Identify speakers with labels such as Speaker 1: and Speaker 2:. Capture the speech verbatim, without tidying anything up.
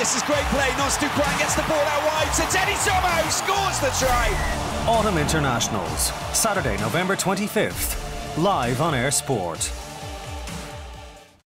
Speaker 1: This is great play. Nostupran gets the ball out wide to Teddy Somo, who scores the try.
Speaker 2: Autumn Internationals, Saturday, November twenty-fifth, live on Air Sport.